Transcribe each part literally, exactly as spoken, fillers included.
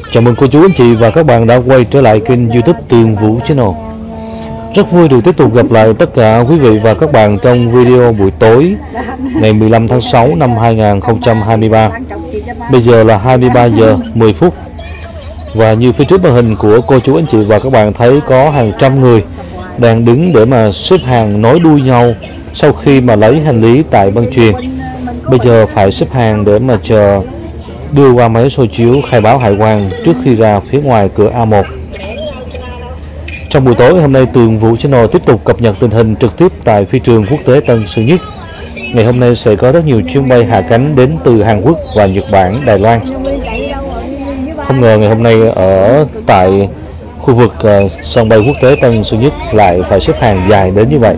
Chào mừng cô chú anh chị và các bạn đã quay trở lại kênh YouTube Tường Vũ Channel. Rất vui được tiếp tục gặp lại tất cả quý vị và các bạn trong video buổi tối ngày mười lăm tháng sáu năm hai nghìn không trăm hai mươi ba. Bây giờ là hai mươi ba giờ mười phút. Và như phía trước màn hình của cô chú anh chị và các bạn thấy có hàng trăm người đang đứng để mà xếp hàng nối đuôi nhau sau khi mà lấy hành lý tại băng chuyền. Bây giờ phải xếp hàng để mà chờ đưa qua máy soi chiếu khai báo hải quan trước khi ra phía ngoài cửa A một. Trong buổi tối hôm nay, Tường Vũ Channel tiếp tục cập nhật tình hình trực tiếp tại phi trường quốc tế Tân Sơn Nhất. Ngày hôm nay sẽ có rất nhiều chuyến bay hạ cánh đến từ Hàn Quốc và Nhật Bản, Đài Loan. Không ngờ ngày hôm nay ở tại khu vực uh, sân bay quốc tế Tân Sơn Nhất lại phải xếp hàng dài đến như vậy.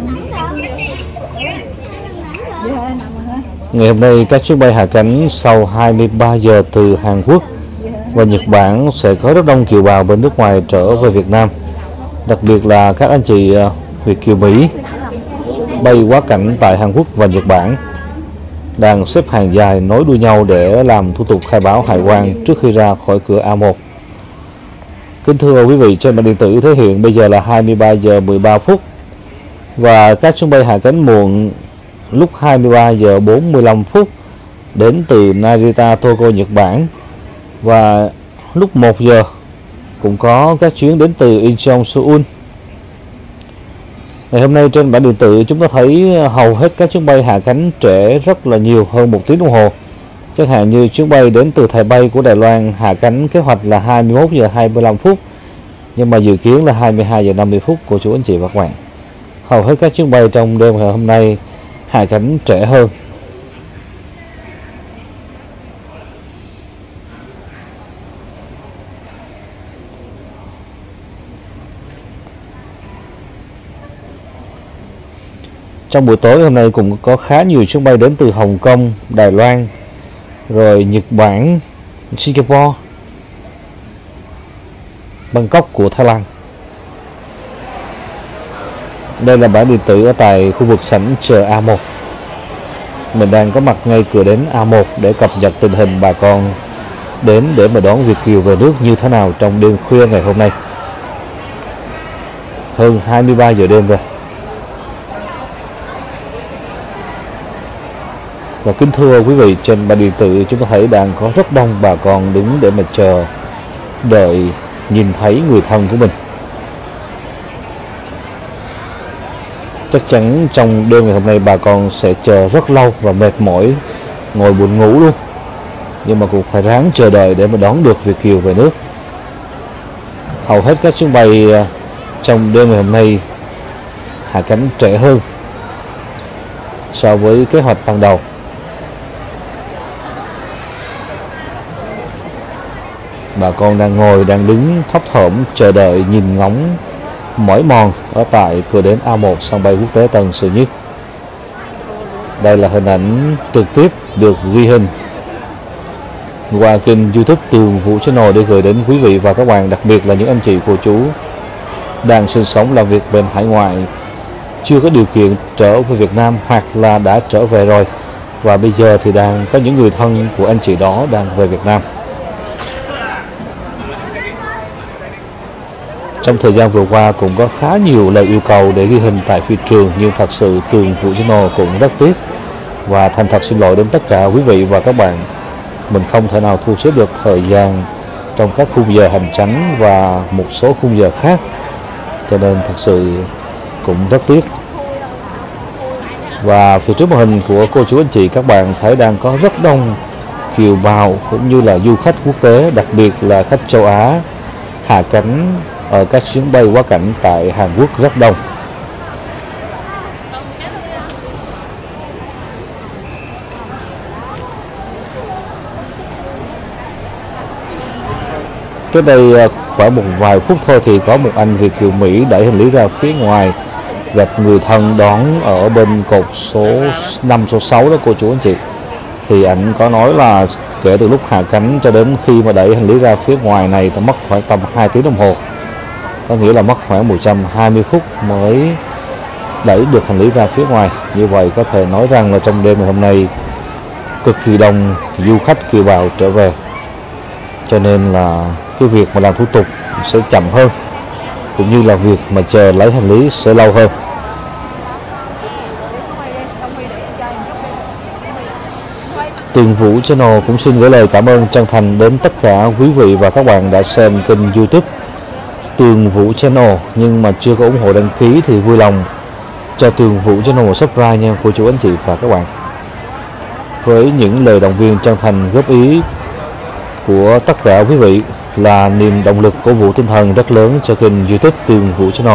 Ngày hôm nay các chuyến bay hạ cánh sau hai mươi ba giờ từ Hàn Quốc và Nhật Bản sẽ có rất đông kiều bào bên nước ngoài trở về Việt Nam. Đặc biệt là các anh chị Việt kiều Mỹ bay quá cảnh tại Hàn Quốc và Nhật Bản đang xếp hàng dài nối đuôi nhau để làm thủ tục khai báo hải quan trước khi ra khỏi cửa A một. Kính thưa quý vị, trên bản điện tử thể hiện bây giờ là hai mươi ba giờ mười ba phút và các chuyến bay hạ cánh muộn lúc hai mươi ba giờ bốn mươi lăm phút đến từ Narita, Tokyo, Nhật Bản, và lúc một giờ cũng có các chuyến đến từ Incheon, Seoul. Ngày hôm nay trên bản điện tử chúng ta thấy hầu hết các chuyến bay hạ cánh trễ rất là nhiều, hơn một tiếng đồng hồ. Chẳng hạn như chuyến bay đến từ Thái Bay của Đài Loan hạ cánh kế hoạch là hai mươi mốt giờ hai mươi lăm phút, nhưng mà dự kiến là hai mươi hai giờ năm mươi phút của chú anh chị và các bạn. Hầu hết các chuyến bay trong đêm ngày hôm nay hạ cánh trễ hơn. Trong buổi tối hôm nay cũng có khá nhiều chuyến bay đến từ Hồng Kông, Đài Loan, rồi Nhật Bản, Singapore, Bangkok của Thái Lan. Đây là bản điện tử ở tại khu vực sảnh chờ A một. Mình đang có mặt ngay cửa đến A một để cập nhật tình hình bà con đến để mà đón Việt kiều về nước như thế nào trong đêm khuya ngày hôm nay. Hơn hai mươi ba giờ đêm rồi. Và kính thưa quý vị, trên bản điện tử chúng ta thấy đang có rất đông bà con đứng để mà chờ đợi nhìn thấy người thân của mình. Chắc chắn trong đêm ngày hôm nay bà con sẽ chờ rất lâu và mệt mỏi, ngồi buồn ngủ luôn. Nhưng mà cũng phải ráng chờ đợi để mà đón được Việt kiều về nước. Hầu hết các chuyến bay trong đêm ngày hôm nay hạ cánh trễ hơn so với kế hoạch ban đầu. Bà con đang ngồi, đang đứng thấp thỏm chờ đợi, nhìn ngóng mỏi mòn ở tại cửa đến A một sân bay quốc tế Tân Sơn Nhất. Đây là hình ảnh trực tiếp được ghi hình qua kênh YouTube Tường Vũ Channel để gửi đến quý vị và các bạn, đặc biệt là những anh chị cô chú đang sinh sống làm việc bên hải ngoại, chưa có điều kiện trở về Việt Nam hoặc là đã trở về rồi và bây giờ thì đang có những người thân của anh chị đó đang về Việt Nam. Trong thời gian vừa qua cũng có khá nhiều lời yêu cầu để ghi hình tại phi trường, nhưng thật sự Tường Vũ Channel cũng rất tiếc và thành thật xin lỗi đến tất cả quý vị và các bạn. Mình không thể nào thu xếp được thời gian trong các khung giờ hành chánh và một số khung giờ khác, cho nên thật sự cũng rất tiếc. Và phía trước màn hình của cô chú anh chị các bạn thấy đang có rất đông kiều bào cũng như là du khách quốc tế, đặc biệt là khách châu Á hạ cánh ở các chuyến bay quá cảnh tại Hàn Quốc rất đông. Trước đây khoảng một vài phút thôi thì có một anh Việt kiều Mỹ đẩy hành lý ra phía ngoài, gặp người thân đón ở bên cột số năm, số sáu đó cô chú anh chị. Thì anh có nói là kể từ lúc hạ cánh cho đến khi mà đẩy hành lý ra phía ngoài này thì mất khoảng tầm hai tiếng đồng hồ. Có nghĩa là mất khoảng một trăm hai mươi phút mới đẩy được hành lý ra phía ngoài. Như vậy có thể nói rằng là trong đêm ngày hôm nay cực kỳ đông du khách kiều bào trở về. Cho nên là cái việc mà làm thủ tục sẽ chậm hơn, cũng như là việc mà chờ lấy hành lý sẽ lâu hơn. Tường Vũ Channel cũng xin gửi lời cảm ơn chân thành đến tất cả quý vị và các bạn đã xem kênh YouTube Tường Vũ Channel nhưng mà chưa có ủng hộ đăng ký thì vui lòng cho Tường Vũ Channel một subscribe nha cô chú anh chị và các bạn. Với những lời động viên chân thành góp ý của tất cả quý vị là niềm động lực cổ vũ tinh thần rất lớn cho kênh YouTube Tường Vũ Channel.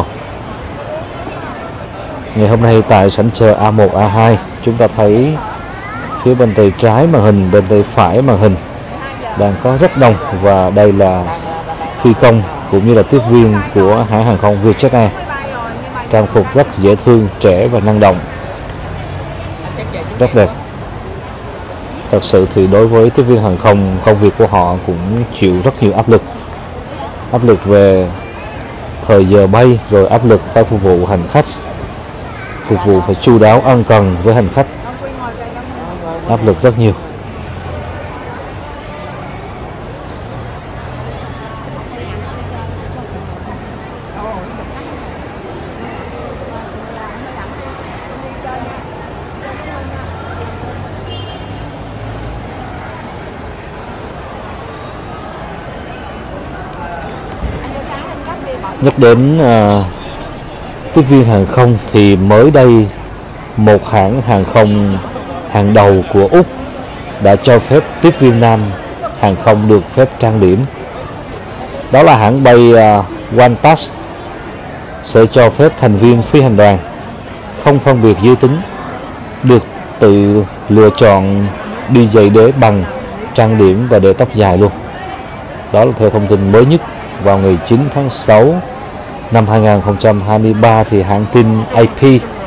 Ngày hôm nay tại sảnh chờ A một A hai, chúng ta thấy phía bên tay trái màn hình, bên tay phải màn hình đang có rất đông, và đây là phi công cũng như là tiếp viên của hãng hàng không Vietjet Air. Trang phục rất dễ thương, trẻ và năng động, rất đẹp. Thật sự thì đối với tiếp viên hàng không, công việc của họ cũng chịu rất nhiều áp lực. Áp lực về thời giờ bay, rồi áp lực phải phục vụ hành khách, phục vụ phải chu đáo ân cần với hành khách. Áp lực rất nhiều. Nhắc đến uh, tiếp viên hàng không thì mới đây một hãng hàng không hàng đầu của Úc đã cho phép tiếp viên nam hàng không được phép trang điểm. Đó là hãng bay uh, Qantas sẽ cho phép thành viên phi hành đoàn không phân biệt giới tính được tự lựa chọn đi giày đế bằng, trang điểm và để tóc dài luôn. Đó là theo thông tin mới nhất. Vào ngày chín tháng sáu năm hai nghìn không trăm hai mươi ba thì hãng tin A P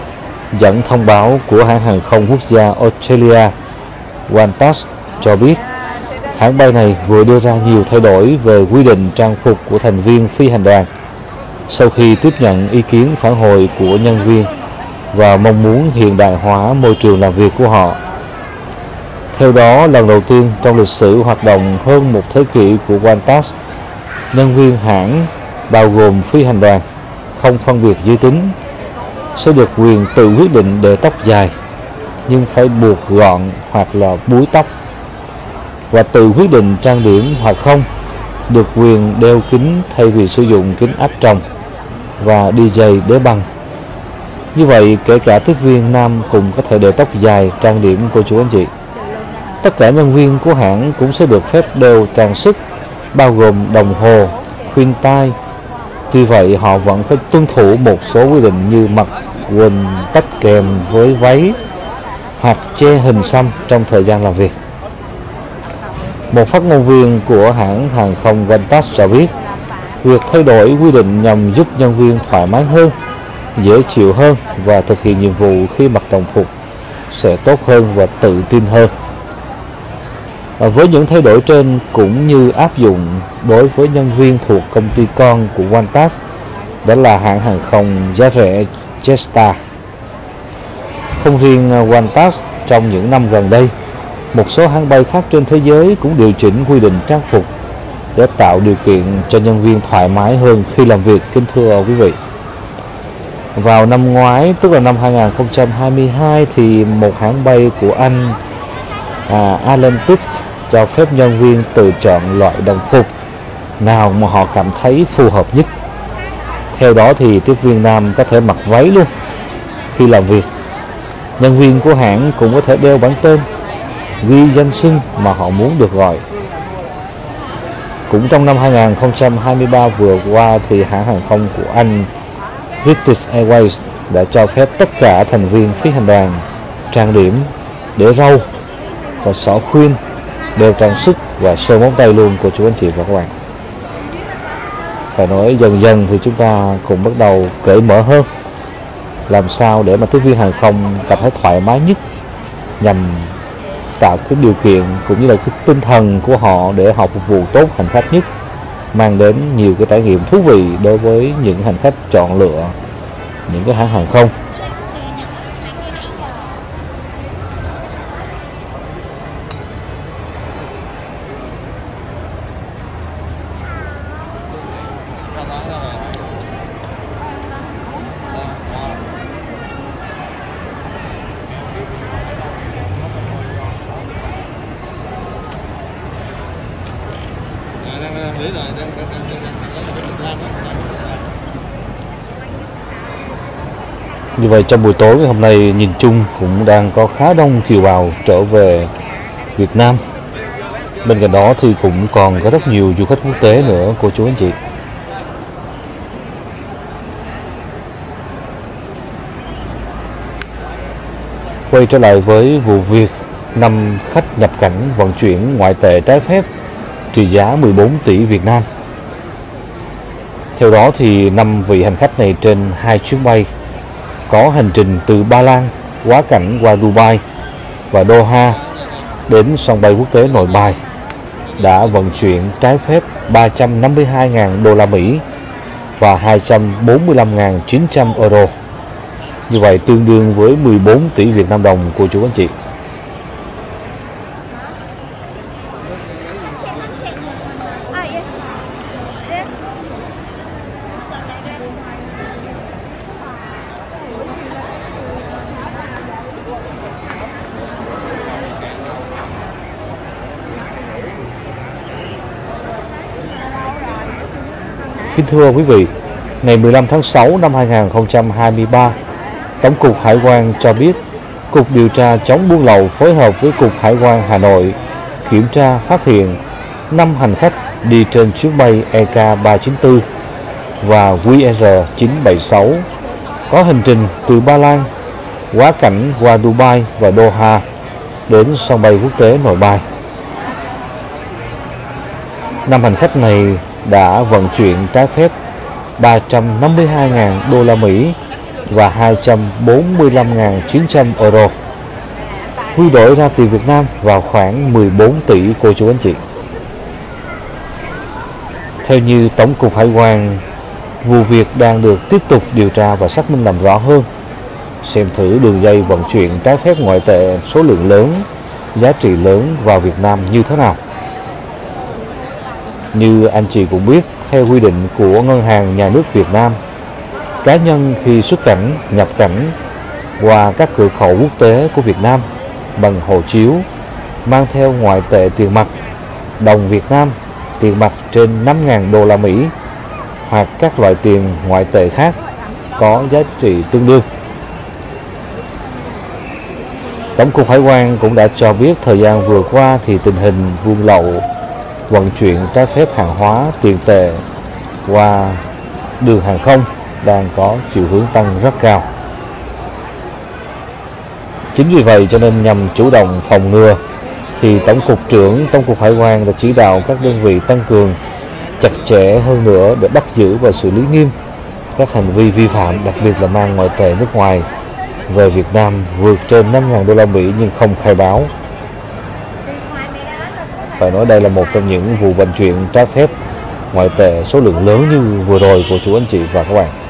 dẫn thông báo của hãng hàng không quốc gia Australia Qantas cho biết hãng bay này vừa đưa ra nhiều thay đổi về quy định trang phục của thành viên phi hành đoàn sau khi tiếp nhận ý kiến phản hồi của nhân viên và mong muốn hiện đại hóa môi trường làm việc của họ. Theo đó, lần đầu tiên trong lịch sử hoạt động hơn một thế kỷ của Qantas, nhân viên hãng bao gồm phi hành đoàn không phân biệt giới tính sẽ được quyền tự quyết định để tóc dài nhưng phải buộc gọn hoặc là búi tóc, và tự quyết định trang điểm hoặc không, được quyền đeo kính thay vì sử dụng kính áp tròng, và đi giày đế bằng. Như vậy kể cả tiếp viên nam cũng có thể để tóc dài, trang điểm cô chú anh chị. Tất cả nhân viên của hãng cũng sẽ được phép đeo trang sức bao gồm đồng hồ, khuyên tai. Tuy vậy họ vẫn phải tuân thủ một số quy định như mặc quần tách kèm với váy hoặc che hình xăm trong thời gian làm việc. Một phát ngôn viên của hãng hàng không Qantas cho biết việc thay đổi quy định nhằm giúp nhân viên thoải mái hơn, dễ chịu hơn và thực hiện nhiệm vụ khi mặc đồng phục sẽ tốt hơn và tự tin hơn. Với những thay đổi trên cũng như áp dụng đối với nhân viên thuộc công ty con của Qantas, đó là hãng hàng không giá rẻ Jetstar. Không riêng Qantas, trong những năm gần đây, một số hãng bay khác trên thế giới cũng điều chỉnh quy định trang phục để tạo điều kiện cho nhân viên thoải mái hơn khi làm việc, kính thưa quý vị. Vào năm ngoái, tức là năm hai nghìn không trăm hai mươi hai, thì một hãng bay của Anh, à, Atlantic, cho phép nhân viên tự chọn loại đồng phục nào mà họ cảm thấy phù hợp nhất. Theo đó thì tiếp viên nam có thể mặc váy luôn khi làm việc. Nhân viên của hãng cũng có thể đeo bản tên, ghi danh xưng mà họ muốn được gọi. Cũng trong năm hai nghìn không trăm hai mươi ba vừa qua thì hãng hàng không của Anh, British Airways, đã cho phép tất cả thành viên phi hành đoàn trang điểm, để râu và xỏ khuyên, đeo trang sức và sơn móng tay luôn của chú anh chị và các bạn. Phải nói dần dần thì chúng ta cùng bắt đầu cởi mở hơn, làm sao để mà tiếp viên hàng không cảm thấy thoải mái nhất, nhằm tạo cái điều kiện cũng như là cái tinh thần của họ để họ phục vụ tốt hành khách nhất, mang đến nhiều cái trải nghiệm thú vị đối với những hành khách chọn lựa những cái hãng hàng không. Như vậy trong buổi tối ngày hôm nay nhìn chung cũng đang có khá đông kiều bào trở về Việt Nam. Bên cạnh đó thì cũng còn có rất nhiều du khách quốc tế nữa cô chú anh chị. Quay trở lại với vụ việc năm khách nhập cảnh vận chuyển ngoại tệ trái phép trị giá mười bốn tỷ Việt Nam. Theo đó thì năm vị hành khách này trên hai chuyến bay có hành trình từ Ba Lan quá cảnh qua Dubai và Doha đến sân bay quốc tế Nội Bài đã vận chuyển trái phép ba trăm năm mươi hai nghìn đô la Mỹ và hai trăm bốn mươi lăm nghìn chín trăm euro. Như vậy tương đương với mười bốn tỷ Việt Nam đồng cô chú anh chị. Kính thưa quý vị, ngày mười lăm tháng sáu năm hai nghìn không trăm hai mươi ba, Tổng cục Hải quan cho biết, Cục Điều tra chống buôn lậu phối hợp với Cục Hải quan Hà Nội kiểm tra phát hiện năm hành khách đi trên chuyến bay E K ba chín tư và Q R chín bảy sáu có hành trình từ Ba Lan quá cảnh qua Dubai và Doha đến sân bay quốc tế Nội Bài. Năm hành khách này đã vận chuyển trái phép ba trăm năm mươi hai nghìn đô la Mỹ và hai trăm bốn mươi lăm nghìn chín trăm euro, quy đổi ra tiền Việt Nam vào khoảng mười bốn tỷ cô chú anh chị. Theo như Tổng cục Hải quan, vụ việc đang được tiếp tục điều tra và xác minh làm rõ hơn, xem thử đường dây vận chuyển trái phép ngoại tệ số lượng lớn, giá trị lớn vào Việt Nam như thế nào. Như anh chị cũng biết, theo quy định của Ngân hàng Nhà nước Việt Nam, cá nhân khi xuất cảnh, nhập cảnh qua các cửa khẩu quốc tế của Việt Nam bằng hộ chiếu mang theo ngoại tệ tiền mặt, đồng Việt Nam, tiền mặt trên năm nghìn đô la Mỹ hoặc các loại tiền ngoại tệ khác có giá trị tương đương. Tổng cục Hải quan cũng đã cho biết thời gian vừa qua thì tình hình buôn lậu, vận chuyển trái phép hàng hóa tiền tệ qua đường hàng không đang có chiều hướng tăng rất cao. Chính vì vậy cho nên nhằm chủ động phòng ngừa thì Tổng cục trưởng Tổng cục Hải quan đã chỉ đạo các đơn vị tăng cường chặt chẽ hơn nữa để bắt giữ và xử lý nghiêm các hành vi vi phạm, đặc biệt là mang ngoại tệ nước ngoài về Việt Nam vượt trên năm nghìn đô la Mỹ nhưng không khai báo. Phải nói đây là một trong những vụ vận chuyển trái phép ngoại tệ số lượng lớn như vừa rồi của chú anh chị và các bạn.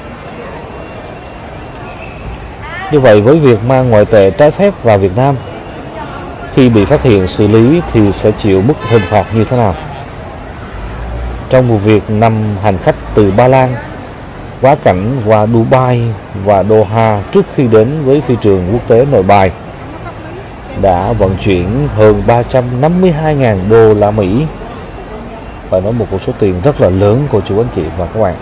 Như vậy với việc mang ngoại tệ trái phép vào Việt Nam, khi bị phát hiện xử lý thì sẽ chịu mức hình phạt như thế nào? Trong vụ việc năm hành khách từ Ba Lan quá cảnh qua Dubai và Doha trước khi đến với phi trường quốc tế Nội Bài đã vận chuyển hơn ba trăm năm mươi hai nghìn đô la Mỹ, phải nói một con số tiền rất là lớn của chú anh chị và các bạn.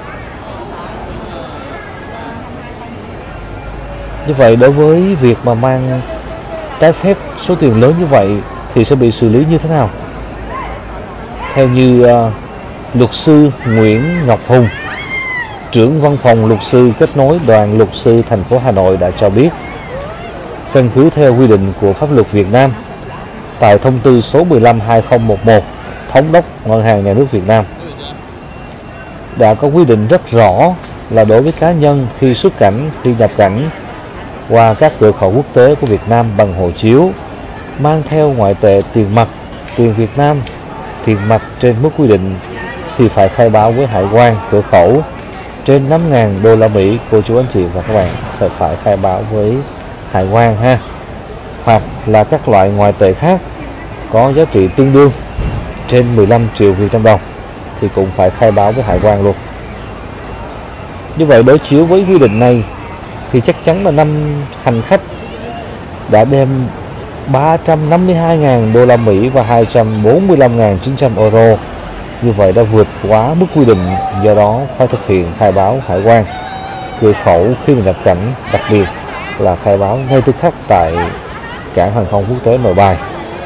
Như vậy đối với việc mà mang trái phép số tiền lớn như vậy thì sẽ bị xử lý như thế nào? Theo như uh, luật sư Nguyễn Ngọc Hùng, trưởng văn phòng luật sư kết nối đoàn luật sư thành phố Hà Nội đã cho biết, căn cứ theo quy định của pháp luật Việt Nam tại thông tư số mười lăm trên hai nghìn mười một thống đốc Ngân hàng Nhà nước Việt Nam đã có quy định rất rõ là đối với cá nhân khi xuất cảnh, khi nhập cảnh qua các cửa khẩu quốc tế của Việt Nam bằng hộ chiếu mang theo ngoại tệ tiền mặt, tiền Việt Nam, tiền mặt trên mức quy định thì phải khai báo với hải quan cửa khẩu trên năm nghìn đô la Mỹ cô chú anh chị và các bạn, phải phải khai báo với hải quan ha, hoặc là các loại ngoại tệ khác có giá trị tương đương trên mười lăm triệu Việt Nam đồng thì cũng phải khai báo với hải quan luôn. Như vậy đối chiếu với quy định này thì chắc chắn là năm hành khách đã đem ba trăm năm mươi hai nghìn đô la Mỹ và hai trăm bốn mươi lăm nghìn chín trăm euro, như vậy đã vượt quá mức quy định, do đó phải thực hiện khai báo hải quan. cửa khẩu khi mà nhập cảnh, đặc biệt là khai báo ngay tức khắc tại cảng hàng không quốc tế Nội Bài.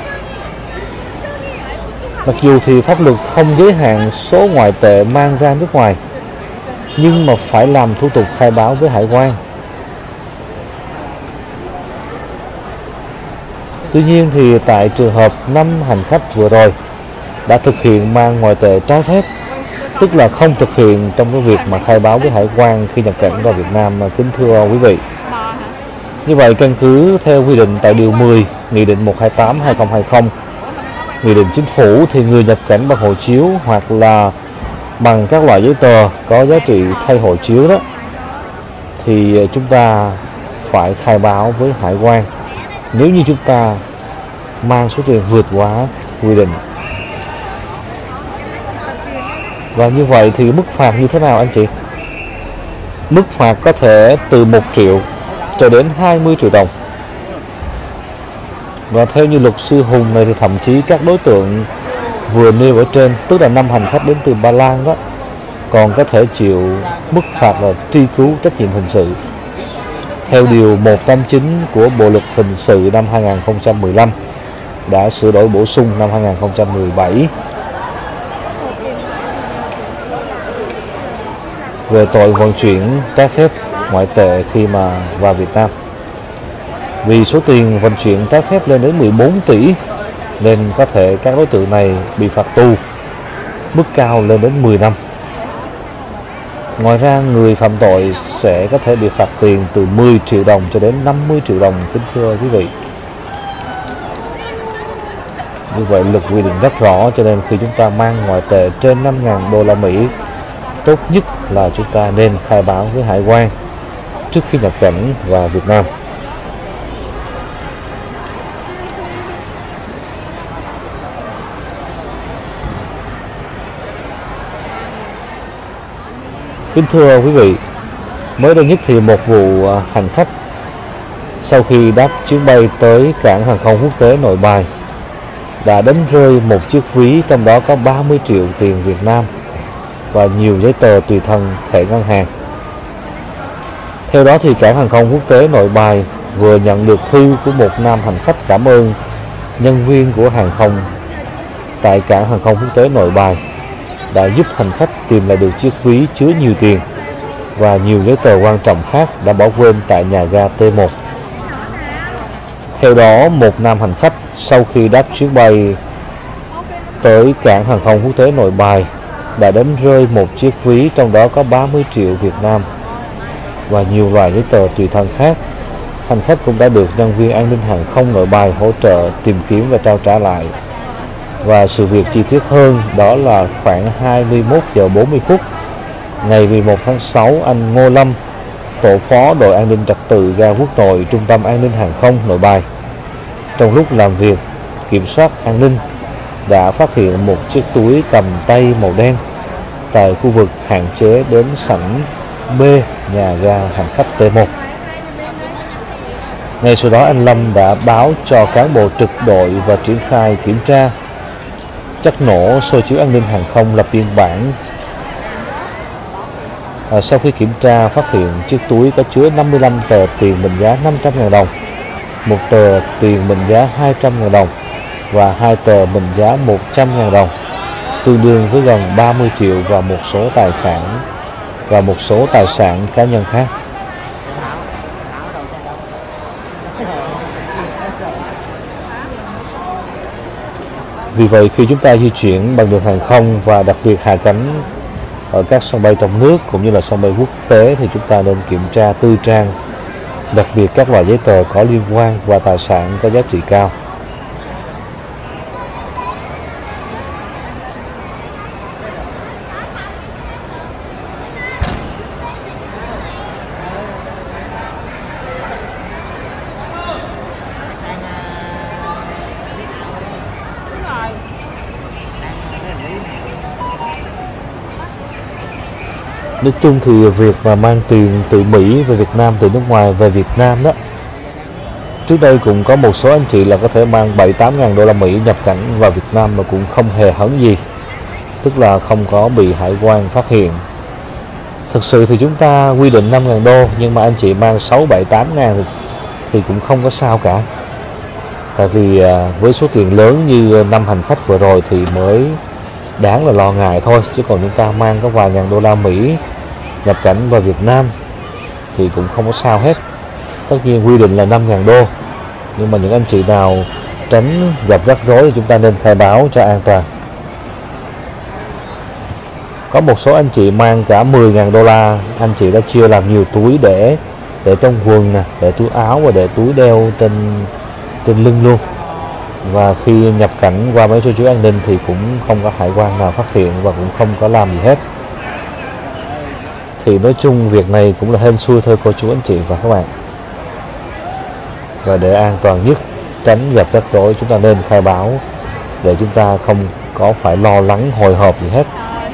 Mặc dù thì pháp luật không giới hạn số ngoại tệ mang ra nước ngoài, nhưng mà phải làm thủ tục khai báo với hải quan. Tuy nhiên thì tại trường hợp năm hành khách vừa rồi đã thực hiện mang ngoại tệ trái phép, tức là không thực hiện trong cái việc mà khai báo với hải quan khi nhập cảnh vào Việt Nam, kính thưa quý vị. Như vậy, căn cứ theo quy định tại điều mười Nghị định một trăm hai mươi tám trên hai nghìn không trăm hai mươi, Nghị định Chính phủ, thì người nhập cảnh bằng hộ chiếu hoặc là bằng các loại giấy tờ có giá trị thay hộ chiếu đó, thì chúng ta phải khai báo với hải quan nếu như chúng ta mang số tiền vượt quá quy định. Và như vậy thì mức phạt như thế nào anh chị? Mức phạt có thể từ một triệu cho đến hai mươi triệu đồng. Và theo như luật sư Hùng này thì thậm chí các đối tượng vừa nêu ở trên, tức là năm hành khách đến từ Ba Lan đó, còn có thể chịu mức phạt là truy cứu trách nhiệm hình sự theo điều một trăm tám mươi chín của Bộ luật hình sự năm hai nghìn không trăm mười lăm đã sửa đổi bổ sung năm hai nghìn không trăm mười bảy về tội vận chuyển trái phép ngoại tệ khi mà vào Việt Nam. Vì số tiền vận chuyển trái phép lên đến mười bốn tỷ nên có thể các đối tượng này bị phạt tù, mức cao lên đến mười năm. Ngoài ra, người phạm tội sẽ có thể bị phạt tiền từ mười triệu đồng cho đến năm mươi triệu đồng, kính thưa quý vị. Như vậy luật quy định rất rõ, cho nên khi chúng ta mang ngoại tệ trên năm nghìn đô la Mỹ, tốt nhất là chúng ta nên khai báo với hải quan trước khi nhập cảnh vào Việt Nam. Kính thưa quý vị, mới đây nhất thì một vụ hành khách sau khi đáp chuyến bay tới cảng hàng không quốc tế Nội Bài đã đánh rơi một chiếc ví, trong đó có ba mươi triệu tiền Việt Nam và nhiều giấy tờ tùy thân, thẻ ngân hàng. Theo đó thì cảng hàng không quốc tế Nội Bài vừa nhận được thư của một nam hành khách cảm ơn nhân viên của hàng không tại cảng hàng không quốc tế Nội Bài đã giúp hành khách tìm lại được chiếc ví chứa nhiều tiền và nhiều giấy tờ quan trọng khác đã bỏ quên tại nhà ga T một. Theo đó, một nam hành khách sau khi đáp chuyến bay tới cảng hàng không quốc tế Nội Bài đã đánh rơi một chiếc ví, trong đó có ba mươi triệu Việt Nam và nhiều loại giấy tờ tùy thân khác. Hành khách cũng đã được nhân viên an ninh hàng không Nội Bài hỗ trợ tìm kiếm và trao trả lại. Và sự việc chi tiết hơn đó là khoảng hai mươi mốt giờ bốn mươi phút ngày mười một tháng sáu, anh Ngô Lâm, tổ phó đội an ninh trật tự ga Quốc Nội, Trung tâm An ninh Hàng không Nội Bài, trong lúc làm việc kiểm soát an ninh đã phát hiện một chiếc túi cầm tay màu đen tại khu vực hạn chế đến sảnh B nhà ga hành khách T một. Ngay sau đó, anh Lâm đã báo cho cán bộ trực đội và triển khai kiểm tra chất nổ, soi chiếu an ninh hàng không, lập biên bản. À, sau khi kiểm tra, phát hiện chiếc túi có chứa năm mươi lăm tờ tiền mệnh giá năm trăm nghìn đồng, một tờ tiền mệnh giá hai trăm nghìn đồng và hai tờ mệnh giá một trăm nghìn đồng, tương đương với gần ba mươi triệu và một số tài sản và một số tài sản cá nhân khác. Vì vậy, khi chúng ta di chuyển bằng đường hàng không và đặc biệt hạ cánh ở các sân bay trong nước cũng như là sân bay quốc tế thì chúng ta nên kiểm tra tư trang, đặc biệt các loại giấy tờ có liên quan và tài sản có giá trị cao. Nói chung thì việc mà mang tiền từ Mỹ về Việt Nam, từ nước ngoài về Việt Nam đó, trước đây cũng có một số anh chị là có thể mang bảy tám ngàn đô la Mỹ nhập cảnh vào Việt Nam mà cũng không hề hấn gì, tức là không có bị hải quan phát hiện. Thực sự thì chúng ta quy định năm ngàn đô, nhưng mà anh chị mang sáu, bảy, tám ngàn thì, thì cũng không có sao cả. Tại vì à, với số tiền lớn như năm hành khách vừa rồi thì mới đáng là lo ngại thôi. Chứ còn chúng ta mang có vài ngàn đô la Mỹ nhập cảnh vào Việt Nam thì cũng không có sao hết. Tất nhiên quy định là năm ngàn đô, nhưng mà những anh chị nào tránh gặp rắc rối thì chúng ta nên khai báo cho an toàn. Có một số anh chị mang cả mười ngàn đô la, anh chị đã chia làm nhiều túi để để trong quần nè, để túi áo và để túi đeo trên trên lưng luôn. Và khi nhập cảnh qua mấy số chuỗi an ninh thì cũng không có hải quan nào phát hiện và cũng không có làm gì hết. Thì nói chung việc này cũng là hên xui thôi cô chú anh chị và các bạn. Và để an toàn nhất, tránh gặp rắc rối, chúng ta nên khai báo để chúng ta không có phải lo lắng hồi hộp gì hết.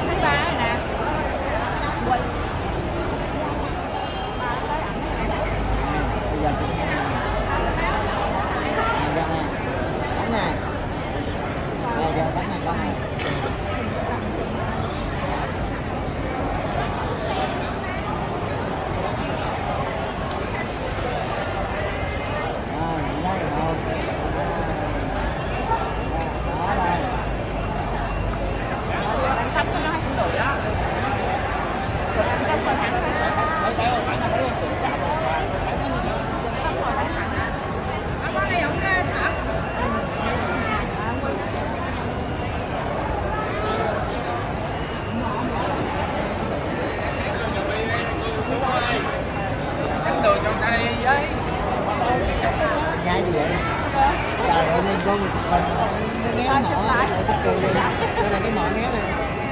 Nhai gì vậy? Trời ơi, em con mình nó nghé mỏ, cười đi. Đây là cái mỏ nghé này.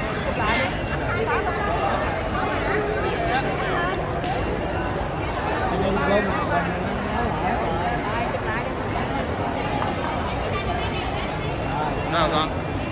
Anh em con mình Nào con.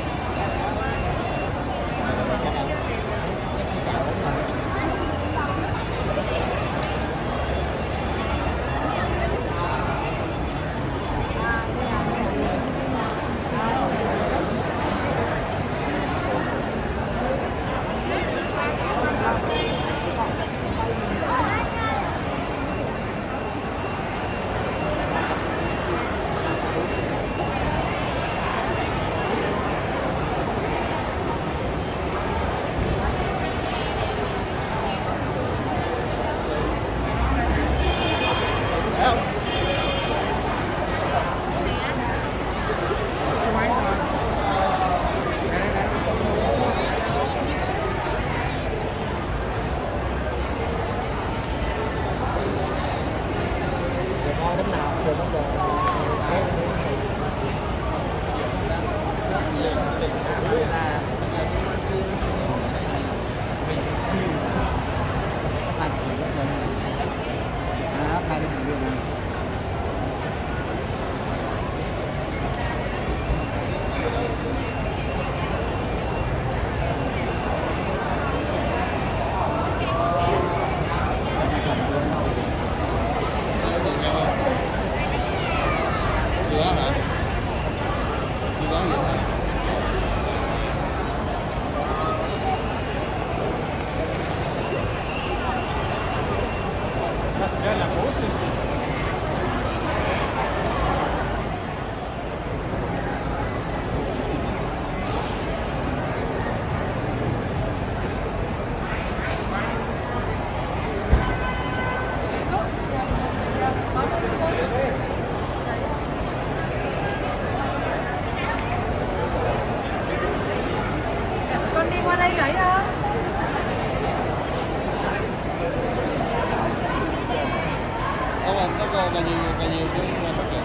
bao nhiêu bao nhiêu cái bất kỳ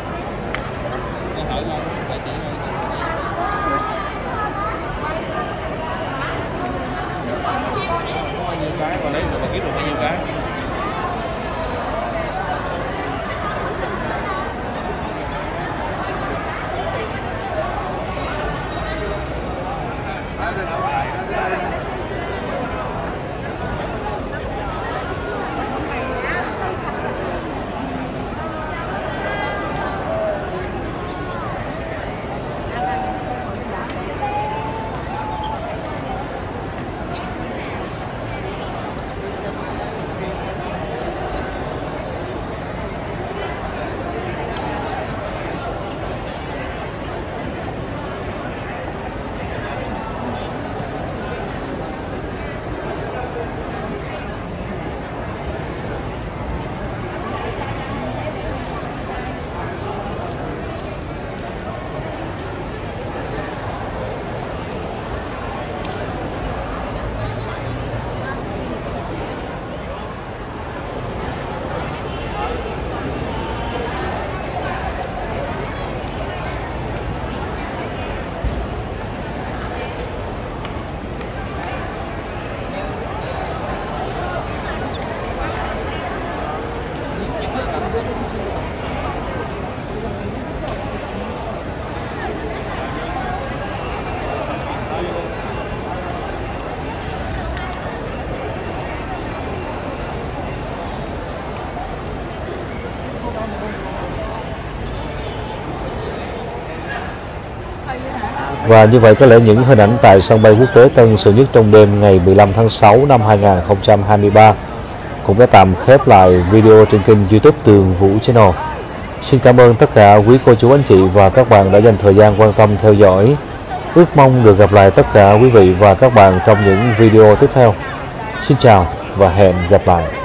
con hỏi không phải chỉ có bao nhiêu cái và lấy được là kiếm được bao nhiêu cái. Và như vậy có lẽ những hình ảnh tại sân bay quốc tế Tân Sơn Nhất trong đêm ngày mười lăm tháng sáu năm hai nghìn không trăm hai mươi ba cũng đã tạm khép lại video trên kênh YouTube Tường Vũ Channel. Xin cảm ơn tất cả quý cô chú anh chị và các bạn đã dành thời gian quan tâm theo dõi. Ước mong được gặp lại tất cả quý vị và các bạn trong những video tiếp theo. Xin chào và hẹn gặp lại.